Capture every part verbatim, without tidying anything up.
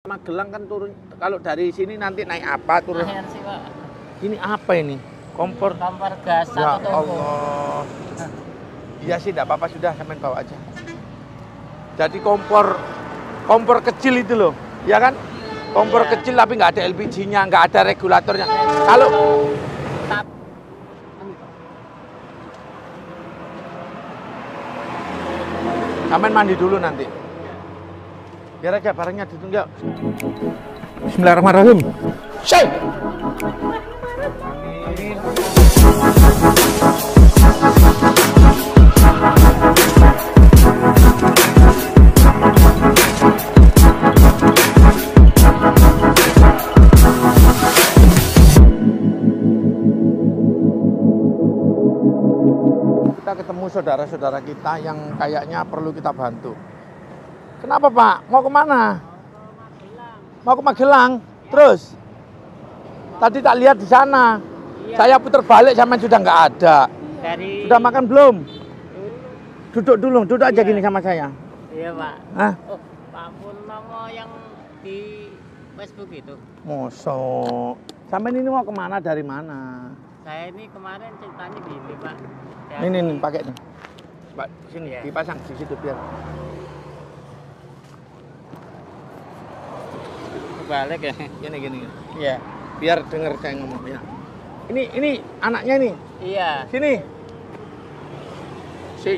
Magelang kan turun, kalau dari sini nanti naik apa turun? Akhir sih, Pak. Ini apa ini? Kompor. Kompor gas Ya satu toko. Allah. Iya sih, enggak apa-apa sudah, sampean bawa aja. Jadi kompor kompor kecil itu loh, ya kan? Kompor Iya. kecil tapi nggak ada L P G-nya, nggak ada regulatornya. Kalau Tap. sampean mandi dulu nanti. Biar aja barangnya ditunjuk. Bismillahirrahmanirrahim. Syai. Kita ketemu saudara-saudara kita yang kayaknya perlu kita bantu. Kenapa Pak? Mau kemana? Mau ke Magelang. Terus? Tadi tak lihat di sana. Iya. Saya putar balik sama sudah nggak ada. Dari Sudah makan belum? Duduk dulu, duduk aja Iya. gini sama saya. Iya, Pak. Hah? Oh, Pak Purnomo yang di Facebook itu. Mosok. Sampai ini mau kemana dari mana? Saya ini kemarin ceritanya gini, Pak. Dari- Ini nih pakai nih. Pak, sini Iya. dipasang di situ biar. Balik ya. Gini gini. gini. Iya. Biar denger saya ngomong ya. Ini ini anaknya nih. Iya. Sini. Si.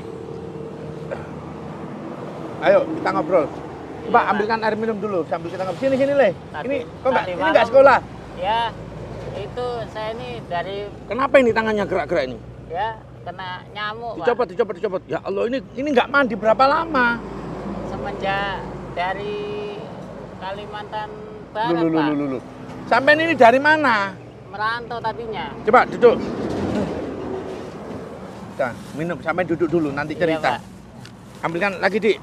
Ayo kita ngobrol. Coba Iya, ambilkan air minum dulu sambil kita ngobrol. Sini sini Le. Tadi- Ini kok enggak tadi ini enggak malam- sekolah? Ya. Itu saya ini dari Kenapa ini tangannya gerak-gerak ini? ya kena nyamuk, Pak. Dicopot, dicopot, dicopot. Ya Allah, ini ini nggak mandi berapa lama? Semenjak dari Kalimantan Barat, Lulu, Pak. lulu, lulu. Sampai ini dari mana? Merantau tadinya. Coba duduk. Kita minum, sampai duduk dulu, nanti Iya, cerita. Pak. Ambilkan lagi, Dik.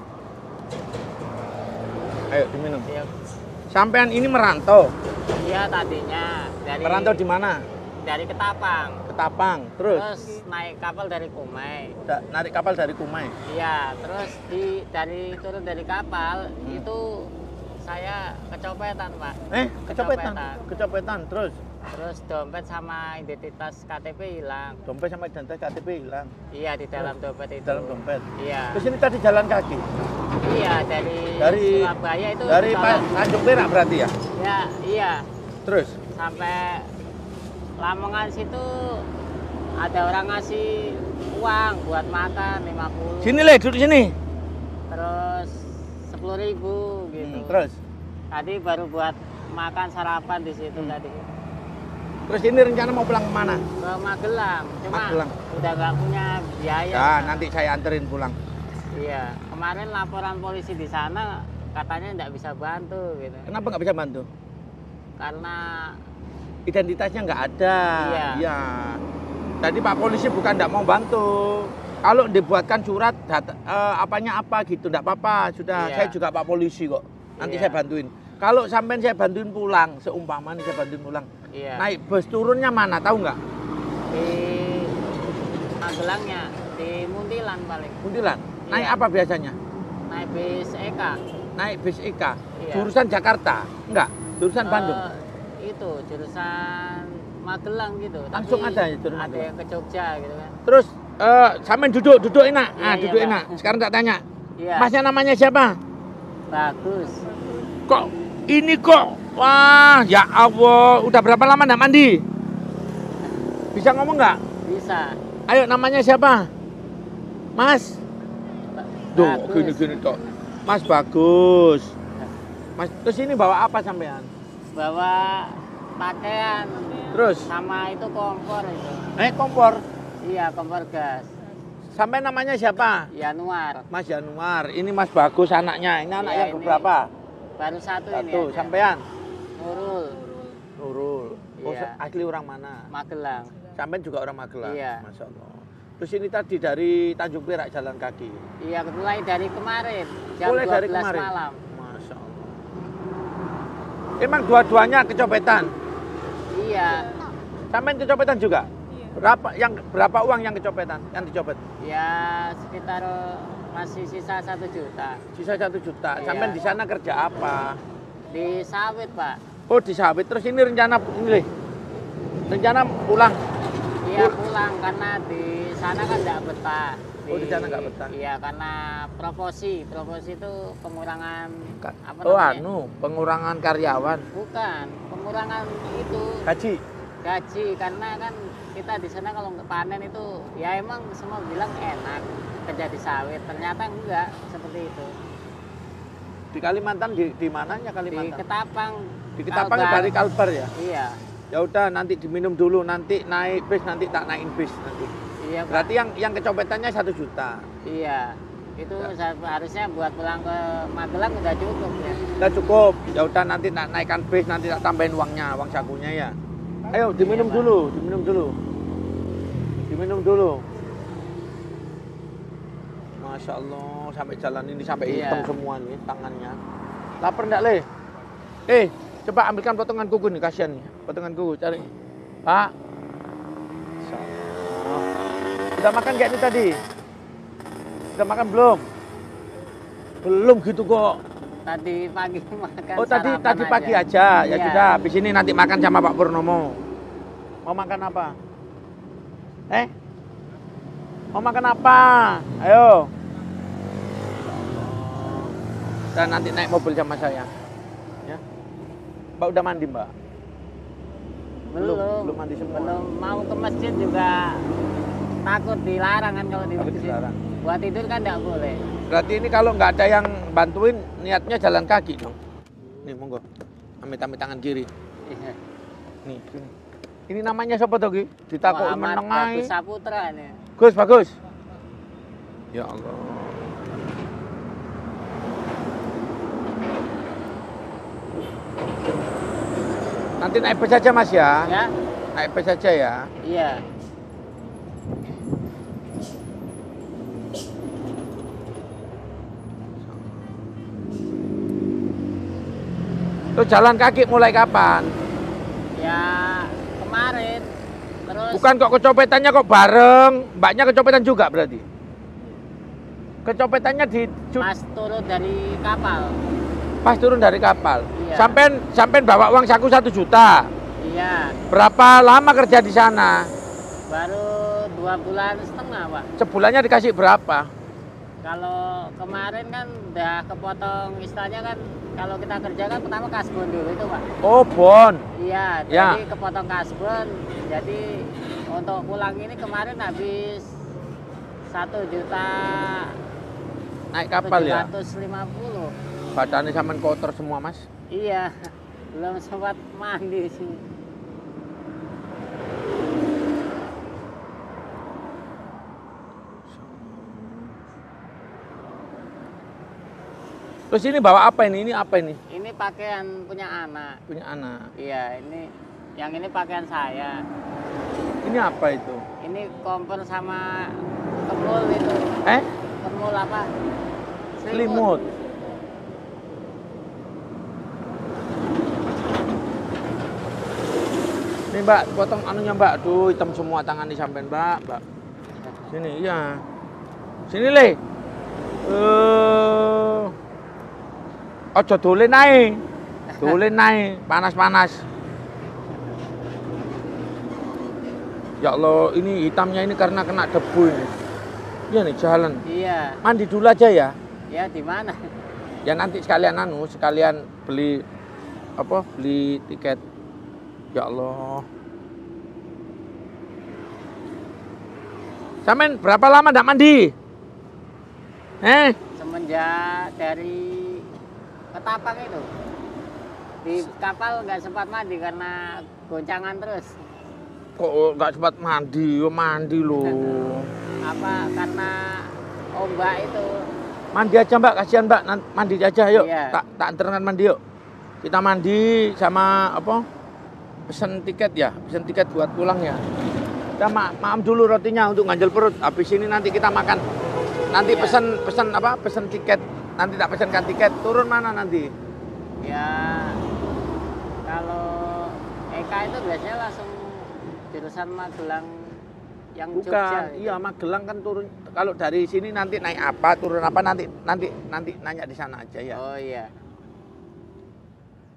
Ayo diminum. Iya. Sampean ini merantau. Iya, tadinya dari Merantau di mana? dari Ketapang. Ketapang. Terus, Terus naik kapal dari Kumai. da- narik kapal dari Kumai. Iya, terus di dari turun dari kapal Hmm. itu saya kecopetan, Pak. Eh, kecopetan. Kecopetan. Kecopetan. Terus, Terus dompet sama identitas K T P hilang. dompet sama identitas K T P hilang. Iya, di dalam dompet Di itu. dalam dompet. Iya. Terus ini tadi jalan kaki. Iya, dari, Dari Surabaya itu Dari ditolak. Pa- Tanjung Perak berarti ya? Ya, iya. Terus, Sampai Lamongan situ ada orang ngasih uang buat makan lima puluh. sini Le, duduk sini. Terus sepuluh ribu gitu. Hmm, terus, Tadi baru buat makan sarapan di situ Hmm. tadi. terus ini rencana mau pulang kemana? Ke Magelang. Cuma Magelang. udah nggak punya biaya. Ya, nanti saya anterin pulang. Iya. Kemarin laporan polisi di sana katanya nggak bisa bantu gitu. Kenapa nggak bisa bantu? Karena Identitasnya nggak ada. Iya. Iya. Tadi Pak Polisi bukan nggak mau bantu. Kalau dibuatkan surat, data, eh, apanya apa gitu, nggak apa-apa. Sudah, Iya. saya juga Pak Polisi kok. Nanti Iya. saya bantuin. Kalau sampean saya bantuin pulang, seumpama nih saya bantuin pulang. iya. Naik bus turunnya mana, tahu nggak? Di Magelangnya di Muntilan paling. Muntilan. Naik Iya. apa biasanya? Naik bis Eka. Naik bis E K. Iya. Jurusan Jakarta? Enggak, jurusan Eh, Bandung. Itu jurusan Magelang gitu. Langsung Tapi ada ya jurusan ada Magelang? yang ke Jogja gitu kan. Terus eh sampean duduk, duduk enak. Iya, Ah, iya, duduk Pak. enak. Sekarang tak tanya. Iya. Masnya namanya siapa? Bagus. Kok ini kok? Wah, ya Allah, udah berapa lama enggak mandi? Bisa ngomong nggak? Bisa. Ayo, namanya siapa? Mas. Ba- Duh, Bagus. gini-gini toh. Mas Bagus. Mas, terus ini bawa apa sampean? Bawa pakaian Terus, sama itu kompor itu. naik kompor. Iya, kompor gas. Sampai namanya siapa? Januar. Mas Januar. Ini Mas Bagus anaknya. Ini anak Iya, yang ini keberapa? Baru satu, ini. Satu. aja. Sampean? Nurul, Nurul. Oh, Iya. asli orang mana? Magelang. Sampean juga orang Magelang. Iya. Masya Allah. Terus ini tadi dari Tanjung Perak jalan kaki. Iya, mulai dari kemarin jam Mulai dua belas dari kemarin? malam. Masya Allah. Emang dua-duanya kecopetan? Iya. Sampean kecopetan juga? Berapa yang berapa uang yang kecopetan? Yang dicopet? Ya sekitar masih sisa satu juta. Sisa satu juta. Iya. Sampean di sana kerja apa? Di sawit, Pak. Oh, di sawit. Terus ini rencana ini leh. Rencana pulang. Iya, pulang karena di sana kan nggak betah. Oh, di sana nggak betah. Iya, karena proposi. Proposi itu pengurangan Ka- apa oh, namanya? anu, pengurangan karyawan. Bukan, pengurangan itu Gaji. gaji karena kan kita di sana kalau nggak panen itu ya emang semua bilang enak kerja di sawit, ternyata enggak seperti itu. Di Kalimantan di di mananya Di Kalimantan? Ketapang. Di Ketapang Kalbar. dari Kalbar ya. Iya. Ya udah nanti diminum dulu, nanti naik bis, nanti tak naikin bis nanti. Iya, Pak. Berarti yang yang kecopetannya satu juta. Iya. Itu Ya. harusnya buat pulang ke Magelang udah cukup ya. Udah cukup. Ya udah nanti tak naikkan bis, nanti tak tambahin uangnya, uang sakunya ya. Ayo diminum Iya, Pak. dulu, diminum dulu. Diminum dulu. Masya Allah, sampai jalan ini sampai Iya. hitam semua nih tangannya. Lapar enggak, Le? Eh, coba ambilkan potongan kuku nih, kasihan nih. Potongan kuku, cari. Pak. Masya Allah. Sudah makan kayak ini tadi? Sudah makan belum? Belum gitu kok. Tadi pagi makan Oh, tadi sarapan tadi pagi aja. Ya Iya. sudah, habis ini nanti makan sama Pak Purnomo. Mau makan apa? Eh? Mau makan apa? Ayo. Dan nanti naik mobil sama saya. Ya. Mbak udah mandi, Mbak? Belum. belum mandi semua. Belum mau ke masjid juga takut dilarang kan kalau di Takut masjid. dilarang. Buat tidur kan nggak boleh. Berarti ini kalau nggak ada yang bantuin, niatnya jalan kaki dong. Nih, monggo. Amit-amit tangan kiri. Iya. Nih, sini. Ini namanya siapa tuh, Ki? Oh, Ditakoki Ahmad menengai. Bagus Saputra nih. Gus, bagus. Ya Allah. Nanti naik bus aja, Mas ya. Ya? Naik bus aja ya. Iya. Terus jalan kaki mulai kapan? Ya kemarin. Terus Bukan kok kecopetannya kok bareng. Mbaknya kecopetan juga berarti. Kecopetannya di ju- pas turun dari kapal. pas turun dari kapal. Iya. Sampai sampai bawa uang saku satu juta. Iya. Berapa lama kerja di sana? Baru dua bulan setengah, Pak. Sebulannya dikasih berapa? Kalau kemarin kan udah kepotong istilahnya kan kalau kita kerja kan pertama kasbon dulu itu, Pak. Oh, bon. Iya, Ya. jadi kepotong kasbon. Jadi untuk pulang ini kemarin habis satu juta Naik kapal tujuh ya. ratus lima puluh. Badannya sampean kotor semua, Mas. Iya, belum sempat mandi sih. Terus ini bawa apa ini? Ini apa ini? Ini pakaian punya anak. Punya anak. Iya, ini yang ini pakaian saya. Ini apa itu? Ini kompor sama kemul itu. Eh? Kemul apa? Selimut. Ini Mbak, potong anunya Mbak. Aduh, hitam semua tangan di sampean Mbak, Mbak. Sini, iya. Sini, Le. Eh. Ojo dolen ae. Dolen ae, panas-panas. Ya Allah, ini hitamnya ini karena kena debu ini. Iya nih, jalan. Iya. Mandi dulu aja ya. Ya di mana? Ya nanti sekalian anu, sekalian beli apa? Beli tiket. Ya Allah. Samen berapa lama ndak mandi? Eh, Semenjak dari Ketapang itu. Di kapal nggak sempat mandi karena goncangan terus. kok nggak sempat mandi? Yo mandi loh. Apa karena ombak itu. Mandi aja Mbak, kasihan Mbak. Nan- Mandi aja yuk. Iya. Tak tak antarkan mandi yuk. Kita mandi sama apa? Pesan tiket ya, pesan tiket buat pulang ya. Kita ma maaf dulu rotinya untuk ganjel perut. Habis ini nanti kita makan. Nanti Iya. pesan pesan apa? Pesan tiket. Nanti tak pesankan tiket. Turun mana nanti? Ya kalau Eka itu biasanya langsung jurusan Magelang yang Jogja. Bukan, gitu. iya Magelang kan turun. Kalau dari sini nanti naik apa, turun apa nanti nanti nanti nanya di sana aja ya. Oh iya.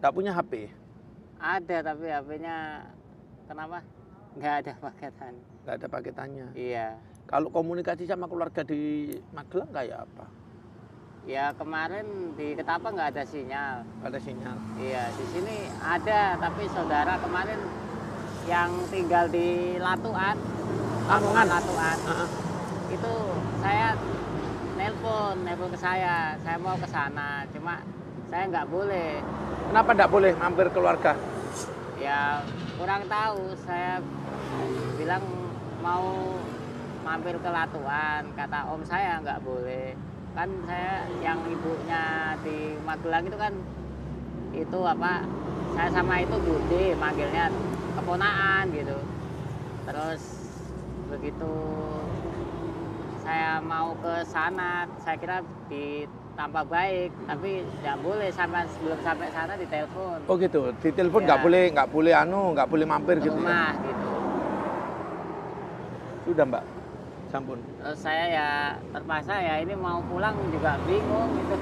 Nggak punya H P? Ada tapi H P-nya kenapa? Nggak ada paketan. Nggak ada paketannya. Iya. Kalau komunikasi sama keluarga di Magelang kayak apa? Ya kemarin di Ketapang nggak ada sinyal. Nggak ada sinyal. Iya, di sini ada, tapi saudara kemarin yang tinggal di Latuan, Lamongan Latuan, Uh-uh. itu saya nelpon, nelpon ke saya, saya mau ke sana, cuma saya nggak boleh. Kenapa nggak boleh mampir keluarga? Ya kurang tahu, saya bilang mau mampir ke Latuan, kata om saya nggak boleh. Kan saya yang ibunya di Magelang itu kan itu apa, saya sama itu Bude manggilnya keponaan gitu. Terus begitu saya mau ke sana, saya kira di Tampak Baik, tapi nggak boleh sampai sebelum sampai sana ditelepon Oh gitu, di telepon Iya. nggak boleh, nggak boleh anu, nggak boleh mampir ke gitu. Ya? rumah gitu. Sudah Mbak, sampun. Terus saya ya terpaksa ya ini mau pulang juga bingung gitu.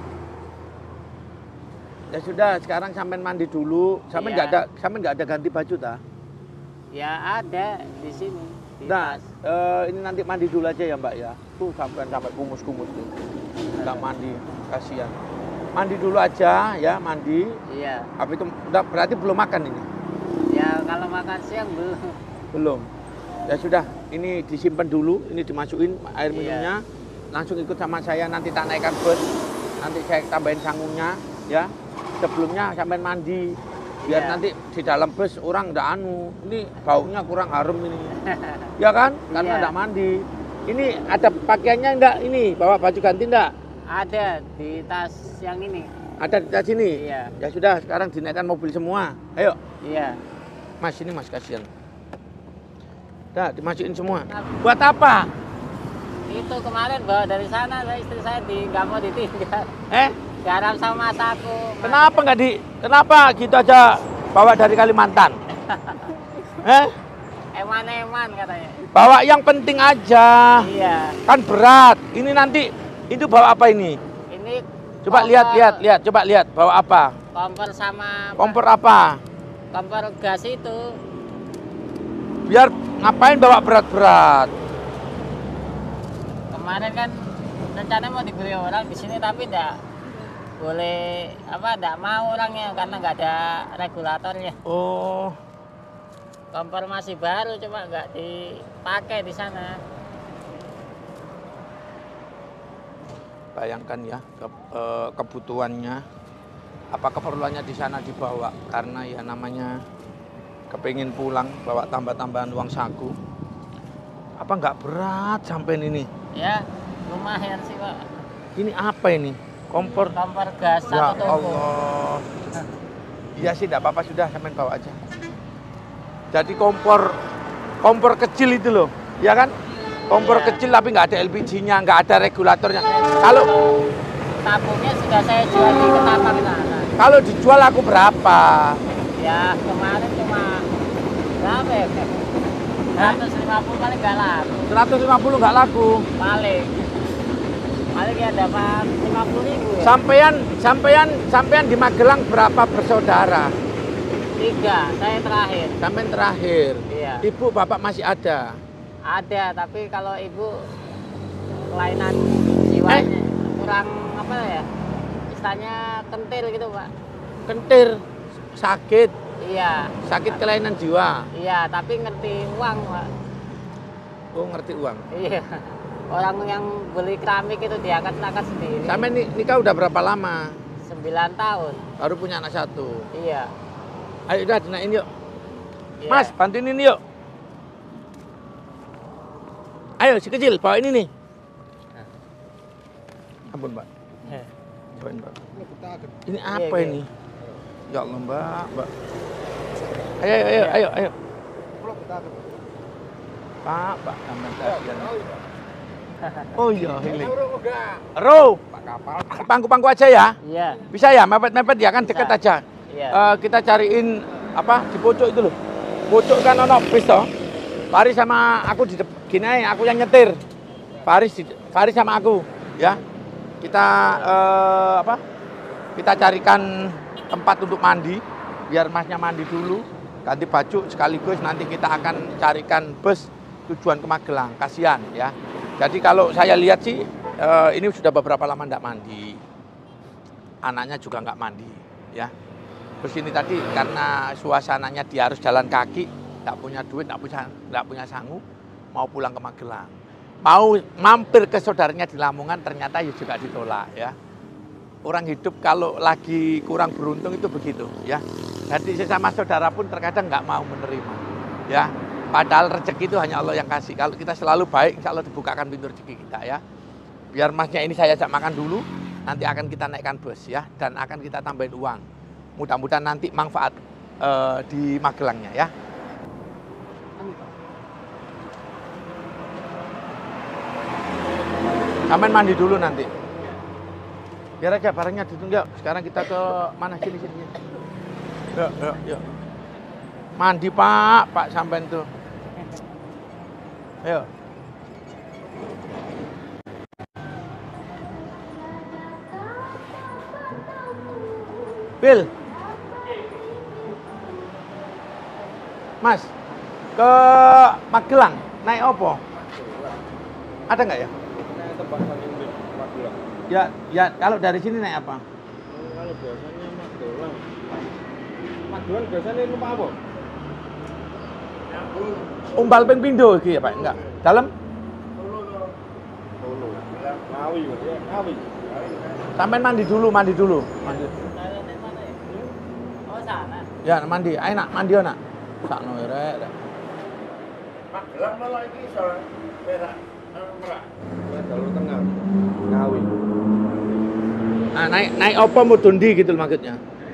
Ya sudah, sekarang sampean mandi dulu. Sampean Iya. nggak ada, sampean nggak ada ganti baju ta? Ya ada di sini di Nah, tas. eh, ini nanti mandi dulu aja ya Mbak ya. Tuh sampean sampai kumus-kumus tuh. Nggak mandi, kasihan. Mandi dulu aja ya, mandi. Iya. Habis itu udah berarti belum makan ini? Ya kalau makan siang belum. Belum. Ya sudah, ini disimpan dulu, ini dimasukin air Iya. minumnya. Langsung ikut sama saya, nanti tak naikkan bus. Nanti saya tambahin sangungnya ya. Sebelumnya sampean mandi. Biar Iya. nanti di dalam bus orang nggak anu. Ini baunya kurang harum ini. Ya kan? Karena Iya. nggak mandi. Ini ada pakaiannya enggak ini? Bawa baju ganti enggak? Ada di tas yang ini. Ada di tas sini? Iya. Ya sudah, sekarang dinaikkan mobil semua. Ayo, Iya. Mas ini Mas kasihan. Dah, dimasukin semua. Buat apa? Itu kemarin bawa dari sana, saya istri saya di nggak mau ditinggal. Eh, Garam sama masaku. kenapa nggak di? Kenapa gitu aja bawa dari Kalimantan? Eh, Eman-eman katanya. bawa yang penting aja. Iya. Kan berat. Ini nanti itu bawa apa ini? Ini Coba kompor- lihat, lihat, lihat. Coba lihat bawa apa? Kompor sama Kompor apa? kompor gas itu. Biar ngapain bawa berat-berat? Kemarin kan rencananya mau dibeli orang di sini tapi enggak boleh apa enggak mau orangnya karena nggak ada regulatornya. Oh, Kompor masih baru cuma nggak dipakai di sana. bayangkan ya ke- eh, kebutuhannya, apa keperluannya di sana dibawa karena ya namanya kepingin pulang bawa tambah-tambahan uang saku. Apa nggak berat sampai ini? Ya lumayan sih Pak. Ini apa ini? Kompor. Kompor gas Ya satu toko. Allah. Iya sih, tidak apa-apa sudah, sampean bawa aja. Jadi kompor kompor kecil itu loh, ya kan? Kompor Iya. kecil tapi nggak ada L P G-nya, nggak ada regulatornya. Kalau Tabungnya sudah saya jual di Ketapang sana. kalau dijual aku berapa? Ya kemarin cuma berapa ya? seratus lima puluh paling nggak laku. seratus lima puluh nggak laku. Paling. Paling ya dapat lima puluh ribu ya. Sampean sampean sampean di Magelang berapa bersaudara? Tiga, saya terakhir. Sampean terakhir. Iya. Ibu bapak masih ada. Ada, tapi kalau ibu kelainan jiwanya kurang apa ya? Istilahnya kentir gitu, Pak. Kentir, sakit, Iya. sakit kelainan jiwa. Iya, tapi ngerti uang, Pak. Oh, ngerti uang. Iya. Orang yang beli keramik itu diangkat-angkat sendiri. Sampean ni- nikah udah berapa lama? sembilan tahun. Baru punya anak satu. Iya. Ayo udah dinain yuk. Iya. Mas, bantuin ini yuk. Ayo si kecil bawa ini nih. Ampun, Mbak. Cobain, Mbak. Ini apa Iya, ini? Ya Allah, Mbak, Mbak. Ayo, ayo, ayo, ayo, ayo. Pak, Pak, sampean kasihan. Oh iya, ini. Ro, pangku-pangku aja ya. Iya. Bisa ya, mepet-mepet ya kan deket Bisa. aja. Iya. Eh, kita cariin apa di pojok itu loh. Pojok kan ono bis toh. Faris sama aku di depan, gini aja, aku yang nyetir. Faris, di- Faris sama aku, ya. Kita eh, apa? Kita carikan tempat untuk mandi, biar masnya mandi dulu, ganti baju sekaligus nanti kita akan carikan bus tujuan ke Magelang. Kasihan ya. Jadi kalau saya lihat sih eh, ini sudah beberapa lama enggak mandi, anaknya juga nggak mandi ya. Terus ini tadi karena suasananya dia harus jalan kaki, nggak punya duit, nggak punya nggak punya sanggup, mau pulang ke Magelang, mau mampir ke saudaranya di Lamongan, ternyata ya juga ditolak ya. Orang hidup kalau lagi kurang beruntung itu begitu ya. Jadi sesama saudara pun terkadang nggak mau menerima ya. Padahal rezeki itu hanya Allah yang kasih. Kalau kita selalu baik, insya Allah dibukakan pintu rezeki kita ya. Biar masnya ini saya ajak makan dulu, nanti akan kita naikkan bus ya, dan akan kita tambahin uang. Mudah-mudahan nanti manfaat uh, di Magelangnya ya. Sampai mandi dulu nanti. Biar aja barangnya ditunggu. Sekarang kita ke mana sini sini. Yuk, yuk, yuk. Mandi Pak, Pak sampean tuh. Ayo. Bil. Mas, ke Magelang naik opo? Ada nggak ya? Naik tempat paling di Magelang. Ya, ya kalau dari sini naik apa? Kalau biasanya Magelang. Magelang biasanya numpak apa? Umbal ping pindho iki ya, Pak? Enggak. Dalam? Solo. Ngawi, ya, Ngawi. Sampai mandi dulu, mandi dulu. Mandi. Thailandnya mana ya? Oh sana. Ya, mandi. Ayo nak, mandi yo nak. Sakno rek. Magelang malah iki iso perak merak. Ya jalur tengah. Ngawi. Nah, naik naik apa mudundi gitu loh maksudnya.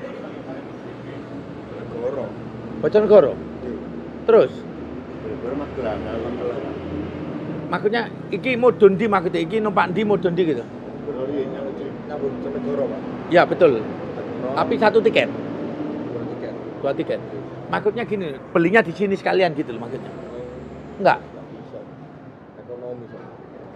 Goro. Bojonegoro. Terus Goro Magelang, Magelang. maksudnya iki mudun di maksudnya iki numpak di mudun di gitu. Goro iki nyambung sampai Goro, Pak. Ya betul. Tapi satu tiket, Dua tiket. dua tiket. Maksudnya gini, belinya di sini sekalian gitu loh maksudnya. Enggak. Nggak bisa. Ekonomi, Pak.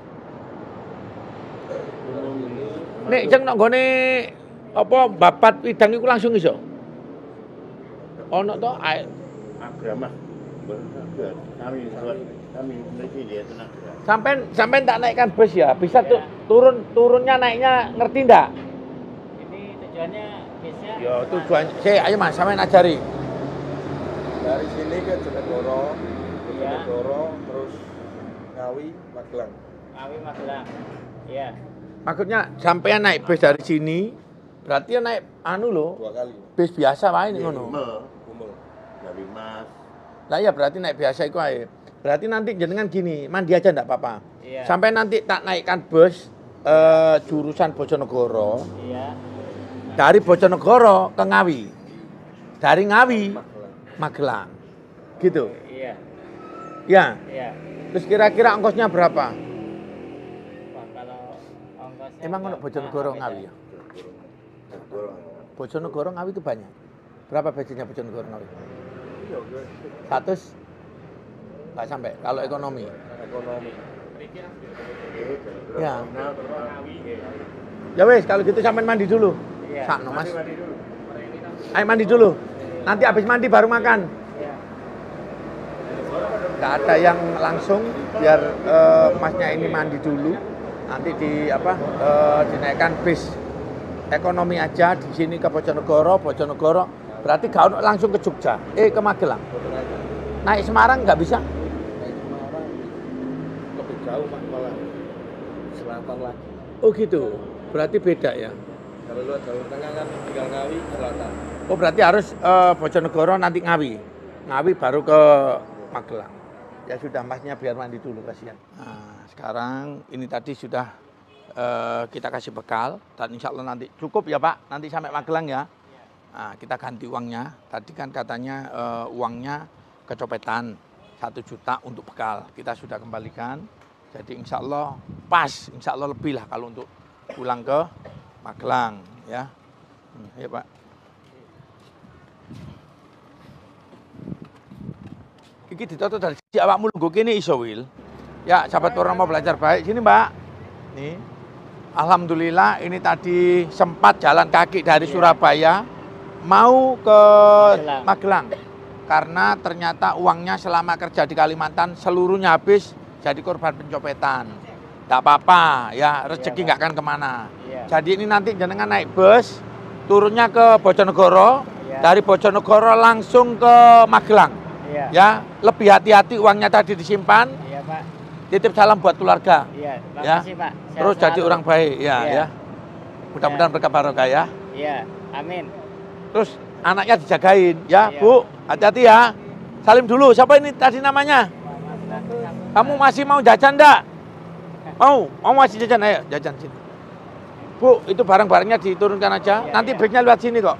Ekonomi ini. Nek jeng nok nggone apa babat widang iku langsung iso. Ono to ae. Agama. Kami kami mesti dia tenang. Sampai sampai tak naikkan bus ya, bisa tuh turun turunnya naiknya ngerti ndak? Ini tujuannya bisnya. Ya tujuan, saya ayo mas, sampean ajari. Dari sini ke Jenegoro, ke Iya. Jenegoro, terus Ngawi, Magelang. Ngawi Magelang. Iya. Maksudnya sampean naik bus dari sini, berarti ya naik anu loh, Dua kali. bus biasa wae nih Iya, ngono. Umel, Umel. Ngawi Mas. Lah ya berarti naik biasa iku ae. Berarti nanti jenengan gini, mandi aja ndak apa-apa. Iya. Sampai nanti tak naikkan bus eh, jurusan Bojonegoro, Iya. dari Bojonegoro ke Ngawi. Dari Ngawi Magelang. Magelang. Gitu. Iya. Ya. Iya. Terus kira-kira ongkosnya berapa? Wah, kalau ongkosnya Emang ono nggak- Bojonegoro nggak Ngawi beda. ya? Jenegoro. Bojonegoro Ngawi itu banyak. Berapa budgetnya Bojonegoro Ngawi? Iya, oke. seratus? Nggak sampai, kalau ekonomi. Ekonomi. Ya. Nah, Ya wes, kalau gitu sampean mandi dulu. Iya. Sakno mas. mandi dulu. Ayo mandi dulu. Nanti habis mandi baru makan. Iya. Nggak ada yang langsung, biar eh, masnya ini mandi dulu. Nanti di apa eh, dinaikkan bis ekonomi aja di sini ke Bojonegoro, Bojonegoro. Berarti gak ono langsung ke Jogja, eh ke Magelang. Naik Semarang nggak bisa? Naik Semarang lebih jauh Pak, malah selatan lagi. Oh gitu. Berarti beda ya. Kalau luar jalur tengah kan tinggal Ngawi selatan. Oh berarti harus eh, Bojonegoro nanti Ngawi. Ngawi baru ke Magelang. Ya sudah masnya biar mandi dulu kasihan. Nah, sekarang ini tadi sudah eh, kita kasih bekal dan insya Allah nanti cukup ya Pak. Nanti sampai Magelang ya. Nah, kita ganti uangnya. Tadi kan katanya eh, uangnya kecopetan satu juta untuk bekal. Kita sudah kembalikan. Jadi insya Allah pas, insya Allah lebih lah kalau untuk pulang ke Magelang ya. Hmm, ya Pak. Iki ditoto dari si awakmu lungguh kene iso Wil. Ya, sahabat orang mau belajar baik. Sini, Mbak. Nih. Alhamdulillah ini tadi sempat jalan kaki dari Surabaya mau ke Magelang. Magelang. Karena ternyata uangnya selama kerja di Kalimantan seluruhnya habis jadi korban pencopetan. Tidak apa-apa ya, rezeki Iya, nggak akan kemana. Iya. Jadi ini nanti jenengan naik bus, turunnya ke Bojonegoro, Iya. dari Bojonegoro langsung ke Magelang. Iya. Ya, lebih hati-hati uangnya tadi disimpan, Iya, Pak. titip salam buat keluarga. Iya, Ya. makasih, Pak. Sehat Terus jadi selalu. orang baik ya, Iya. ya. Mudah-mudahan berkah barokah ya. Iya, amin. Terus anaknya dijagain ya, Iya. Bu. Hati-hati ya. Salim dulu. Siapa ini tadi namanya? Kamu masih mau jajan enggak? Mau? Mau masih jajan? Ayo jajan sini. Bu, itu barang-barangnya diturunkan aja. Iya, Nanti iya. breaknya lewat sini kok.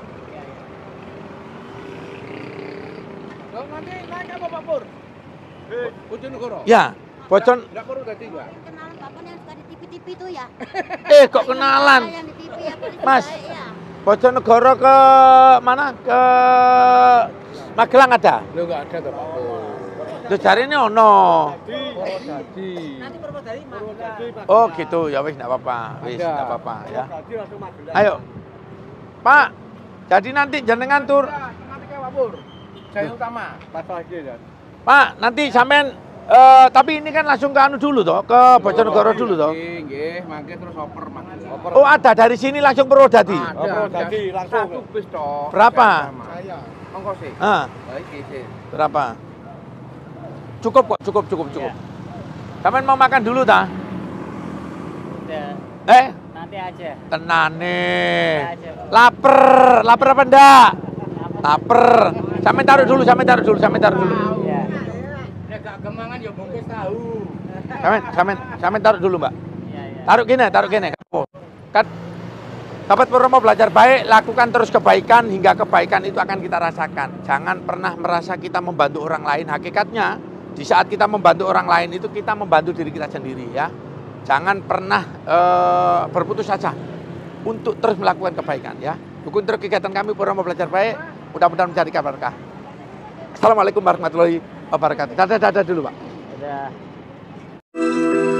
Nanti naik apa Pak Pur? Eh, Bojonegoro. Ya, Bocon. Enggak perlu tadi, Pak. Kenalan Bapak yang suka di T V-T V itu ya? Eh, kok kenalan? Yang di T V ya, polisi Mas. baik ya. Bojonegoro ke mana? Ke Magelang ada? Lo enggak ada tuh Pak Pur. Terus cari ini ono. Purwodadi. Nanti Purwodadi Magelang. Oh gitu, ya wis enggak apa-apa. Wis Ada. enggak apa-apa ya. Purwodadi langsung Magelang. Ayo. Pak, jadi nanti jenengan tur. Nanti ke Pak Pur. Saya utama. Pas lagi ya. Pak, nanti sampean eh, tapi ini kan langsung ke anu dulu toh, ke Bojonegoro dulu toh. Nggih, nggih, mangke terus oper Magelang. Oper. Oh, ada dari sini langsung Purwodadi. Ada, Purwodadi langsung. Satu bis toh. Berapa? Saya. Ongkos sih. Ah, Baik, sih. berapa? Cukup kok, cukup, cukup, cukup. Iya. Sampean mau makan dulu ta? Udah, Eh, nanti aja. tenane. Nanti aja, Pak. Lapar, lapar apa enggak? Lapar. Sampean taruh dulu, sampean taruh dulu, sampean taruh dulu. Iya. Nek gak kemangan ya bungkus tahu. Sampean, sampean, sampean taruh dulu, Mbak. Iya, iya. Taruh gini, taruh gini. Kan Sahabat Purwomo belajar baik, lakukan terus kebaikan hingga kebaikan itu akan kita rasakan. Jangan pernah merasa kita membantu orang lain. Hakikatnya di saat kita membantu orang lain itu kita membantu diri kita sendiri ya. Jangan pernah eh, berputus asa untuk terus melakukan kebaikan ya. Dukung terus kegiatan kami Purwomo belajar baik. Mudah-mudahan menjadi kabar berkah. Assalamualaikum warahmatullahi wabarakatuh. Dadah, dadah dulu Pak. Udah.